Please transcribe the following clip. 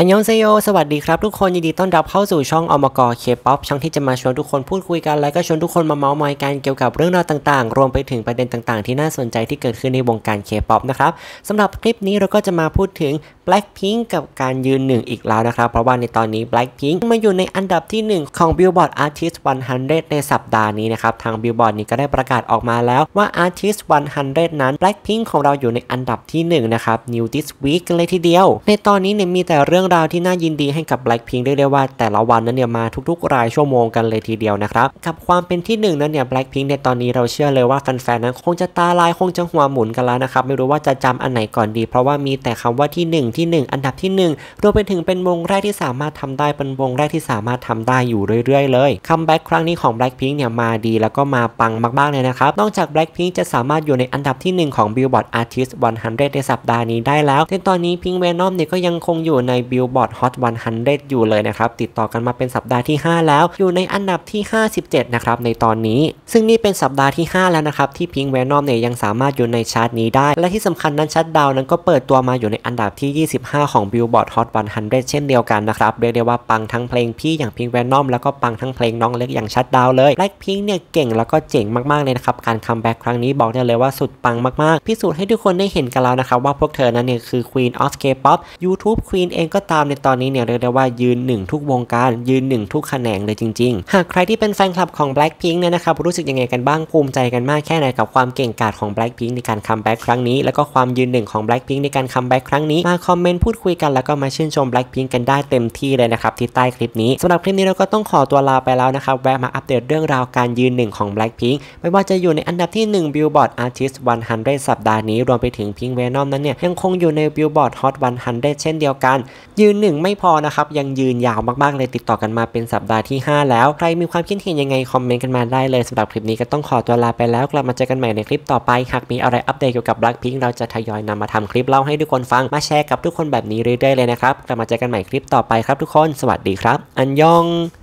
อันยองเซโยสวัสดีครับทุกคนยินดีต้อนรับเข้าสู่ช่องอมกเคป๊อปช่องที่จะมาชวนทุกคนพูดคุยกันและก็ชวนทุกคนมาเมาท์มอยกันเกี่ยวกับเรื่องราวต่างๆรวมไปถึงประเด็นต่างๆที่น่าสนใจที่เกิดขึ้นในวงการเคป๊อปนะครับสำหรับคลิปนี้เราก็จะมาพูดถึง Blackpink กับการยืนหนึ่งอีกแล้วนะครับเพราะว่าในตอนนี้ Blackpink มาอยู่ในอันดับที่1ของ Billboard Artist 100 ในสัปดาห์นี้นะครับทาง Billboard นี้ก็ได้ประกาศออกมาแล้วว่า Artist 100 นั้น Blackpink ของเราอยู่ในอันดับที่1นะครับ New this week กันเลยทีเดียวในตอนนี้เนี่ยมีแต่เรื่องราวที่น่ายินดีให้กับ Blackpink ได้ว่าแต่ละวันนั้นเนี่ยมาทุกๆรายชั่วโมงกันเลยทีเดียวนะครับกับความเป็นที่1นั้นเนี่ย Blackpink ในตอนนี้เราเชื่อเลยว่าแฟนๆนั้นคงจะตาลายคงจะหัวหมุนกันแล้วนะครับไม่รู้ว่าจะจำอันไหนก่อนดีเพราะว่ามีแต่คำว่าที่1อันดับที่1รวมไปถึงเป็นวงแรกที่สามารถทำได้เป็นวงแรกที่สามารถทำได้อยู่เรื่อยๆเลยคัมแบ็กครั้งนี้ของ Blackpink เนี่ยมาดีแล้วก็มาปังมากๆเลยนะครับนอกจาก Blackpink จะสามารถอยู่ในอันดับที่1ของ Billboard Artist 100 ในสัปดาห์นี้ได้แล้วในตอนนี้ Pink Venom เนี่ยก็ยังคงอยู่ใน Billboard Hot 100 อยู่เลยนะครับติดต่อกันมาเป็นสัปดาห์ที่5แล้วอยู่ในอันดับที่57นะครับในตอนนี้ซึ่งนี่เป็นสัปดาห์ที่5แล้วนะครับที่ Pink Venom เนี่ยยังสามารถอยู่ในชาร์ตนี้ได้และที่สำคัญนั้นชัตดาวน์นั้นก็เปิดตัวมาอยู่ในอันดับที่25ของ Billboard Hot 100 เช่นเดียวกันนะครับเรียกได้ว่าปังทั้งเพลงพี่อย่าง Pink Venom แล้วก็ปังทั้งเพลงน้องเล็กอย่างชัตดาวน์เลย Blackpink เนี่ยเก่งแล้วก็เจ๋งมากๆเลยนะครับการคัมแบ็กครั้งนี้บอกได้เลยว่าสุดปังมากๆพิสูจน์ให้ทุกคนได้เห็นกันแล้วนะครับว่าพวกเธอนั้นเนี่ยคือ Queen of K-pop YouTube Queen เองก็ตามในตอนนี้เนี่ยเรียกได้ว่ายืน1ทุกวงการยืน1ทุกแขนงเลยจริงๆหากใครที่เป็นแฟนคลับของ Blackpink เนี่ยนะครับรู้สึกยังไงกันบ้างภูมิใจกันมากแค่ไหนกับความเก่งกาจของ Blackpink ในการคัมแบ็กครั้งนี้แล้วก็ความยืน1ของ Blackpink ในการคัมแบ็กครั้งนี้มาคอมเมนต์พูดคุยกันแล้วก็มาชื่นชม Blackpink กันได้เต็มที่เลยนะครับที่ใต้คลิปนี้สำหรับคลิปนี้เราก็ต้องขอตัวลาไปแล้วนะครับแวะมาอัปเดตเรื่องราวการยืน1ของ Blackpink ไม่ว่าจะอยู่ในอันดับที่1 Billboard Artist 100 สัปดาห์นี้รวมไปถึง Pink Venom นั้นเนี่ยยังคงอยู่ใน Billboard Hot 100 เช่นเดียวกันยืน1ไม่พอนะครับยังยืนยาวมากๆเลยติดต่อกันมาเป็นสัปดาห์ที่5แล้วใครมีความคิดเห็นยังไงคอมเมนต์กันมาได้เลยสำหรับคลิปนี้ก็ต้องขอตัวลาไปแล้วกลับมาเจอกันใหม่ในคลิปต่อไปหากมีอะไรอัปเดตเกี่ยวกับ Blackpink เราจะทยอยนำมาทำคลิปเล่าให้ทุกคนฟังมาแชร์กับทุกคนแบบนี้เรื่อยๆเลยนะครับกลับมาเจอกันใหม่คลิปต่อไปครับทุกคนสวัสดีครับอันยอง